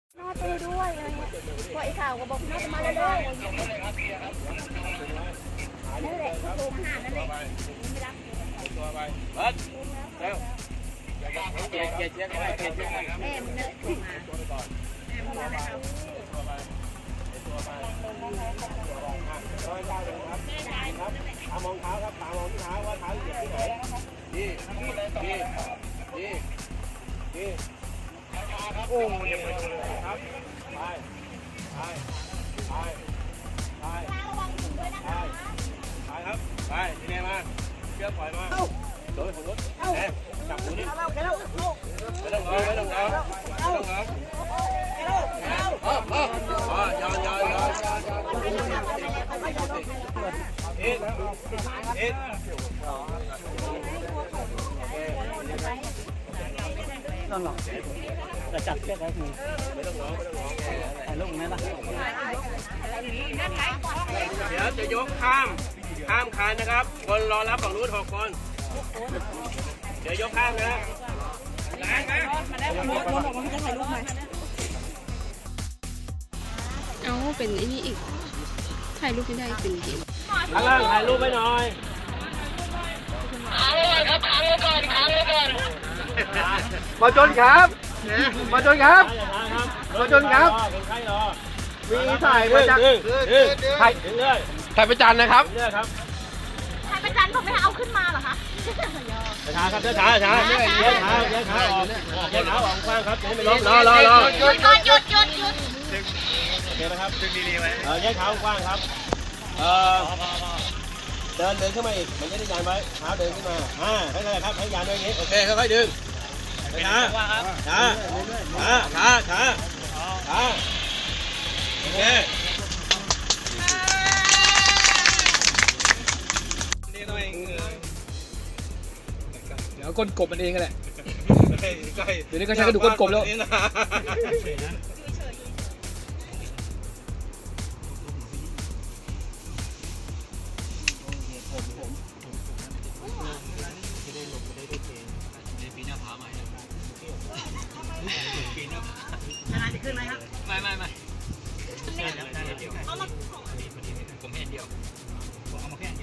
นอตัวด้วยอะไรเงี้ยพอไอ้ข่าวก็บอกนอจะมาเรื่อยๆนั่นแหละเขาโทรมาหานั่นแหละไม่รับตัวไปเบิร์ดเร็วเกียร์แม่มันนั่นแหละโทรมาแม่มันมาแล้วตามองเท้าครับตามองที่เท้าว่าเท้าเหยียบที่ไหนนี่โอ้ยครับไประวังถุงด้วยนะคะไปครับไปทีนี้มาเชือกปล่อยมาโดนผมรถจับหูนี่ไม่ต้องรอนั่นหรอจะจับเชือกไว้ทีไม่ต้องร้องถ่ายรูปไหมล่ะเดี๋ยวจะยกข้ามคันนะครับคนรอรับฝั่งนู้น6 คนเดี๋ยวยกข้ามนะเอาเป็นไอ้นี่อีกถ่ายรูปไม่ได้เป็นเกมข้างล่างถ่ายรูปไว้หน่อยค้างไว้ก่อนมาจนครับมีถ่ายมาจากถ่ายประจันนะครับถ่ายประจันผมไม่เอาขึ้นมาเหรอคะช้าครับช้าเลี้ยงขาออกกว้างครับไม่ล้มรอหยุดก่อนหยุดโอเคนะครับดึงดีๆไว้เลี้ยงขากว้างครับเดินขึ้นมาอีกมันจะได้ยันไว้เท้าเดินขึ้นมาให้เลยครับให้ยันไว้อย่างนี้โอเคค่อยๆดึงช้าโอเคเดี๋ยวก้นกบมันเองกันแหละเดี๋ยวนี้ก็ใช้กระดูกก้นกบแล้วจะขึ้นไหมครับไม่เอามาผมเห็นเดียวเอามาแค่เดียว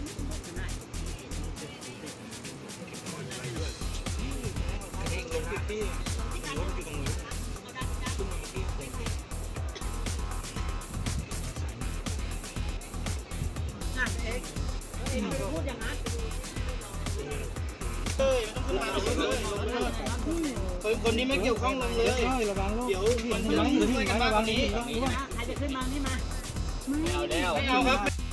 พูดอย่างนั้นคนนี้ไม่เกี่ยวข้องลงเลยเดี๋ยวมันจะต้องช่วยกันบ้างตรงนี้ใครจะขึ้นมานี่มาไม่เอาครับ